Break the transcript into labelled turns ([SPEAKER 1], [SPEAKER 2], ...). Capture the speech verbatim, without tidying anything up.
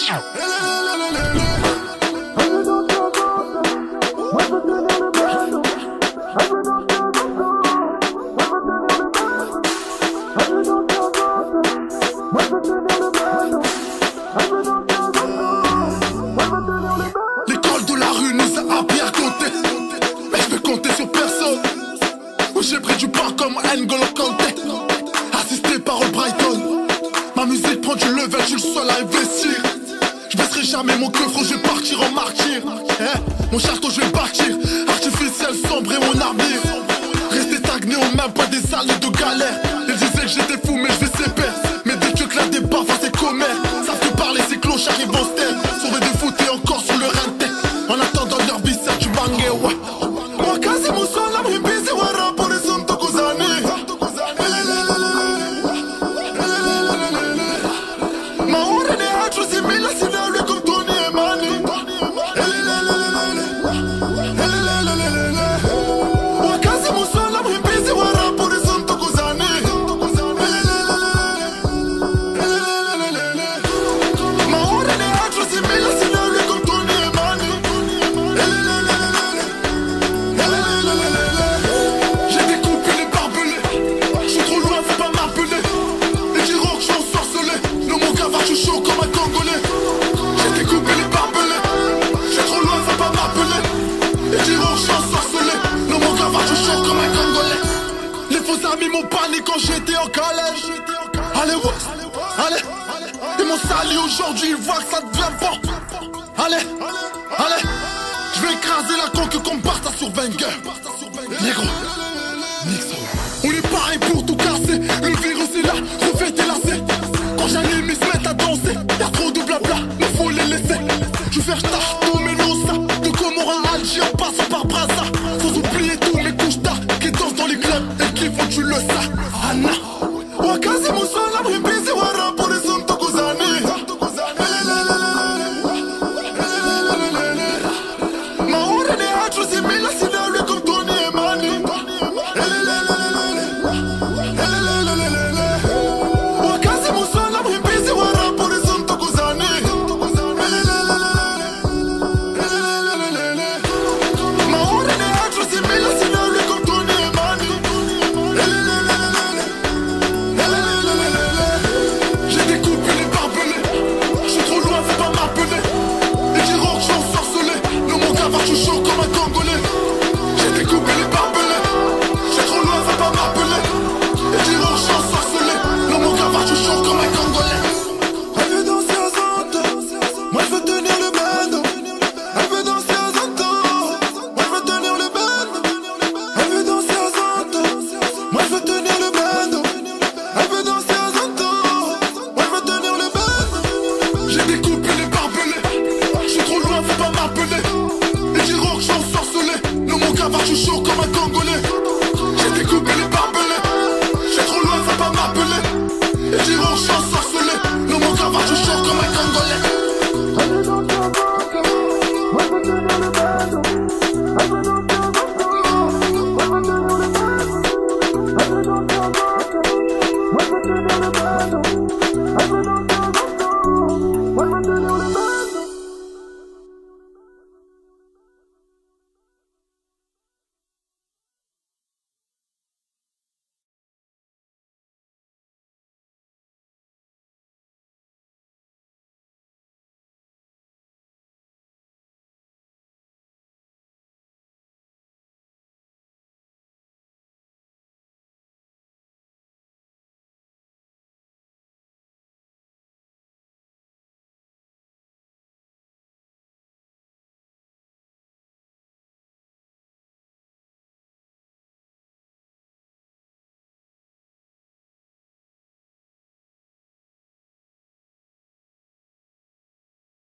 [SPEAKER 1] L'école de la rue nous a appris à compter, mais je vais compter sur personne. Oui, j'ai pris du pain comme N'Golo Kanté, assisté par Brighton. Ma musique prend du level, je suis le seul à investir. Je baisserai jamais mon coffre, je vais partir en martyr. Eh, mon château je vais bâtir, artificiel sombre et mon armure. Rester stagné au même point des années de galère. Ils disaient que j'étais fou mais je vais séparer. Mais dès que tu claques des baffes à ces commères, savent que parler ces clochards ils vont se taire. Sauver des foot et encore sur le renté. En attendant leur vie c'est du bangé ouais. Moi quasi mon son la mrimbizi wara pour les hommes tokuzani. Ma ora ne altro simile si da lui comme Tony et Mani. Moi quasi mon son la mrimbizi wara pour les hommes tokuzani. Ma ora ne altro simile si da lui comme Tony et Mani. J'ai découpé les barbelés, je suis trop loin, faut pas m'appeler. Les diront que je suis ensorcelé, le mot cavard, je suis chaud comme un Congolais. J'ai découpé les barbelés, je suis trop loin, faut pas m'appeler. Les diront que je suis ensorcelé, le mot cavard, je suis chaud comme un Congolais. Les faux amis m'ont banni quand j'étais en collège. Allez, ouais, allez, ils m'ont sali aujourd'hui, ils voient que ça devient bon. Allez, allez, je vais écraser la conque comme Barta sur Wenger. Négro, Nixon. On est pareil pour tout casser. Le virus est là, refait tes lacets. Quand j'anime, ils se mettent à danser. Y'a trop de blabla, mais faut les laisser. Je vais faire Tarto, Melosa. De Comora à Alger, en passant par Brazza. Sans oublier tous mes couches tard qui dansent dans les clubs et qui font tu le sais. Anna, Wakazi Moussa, la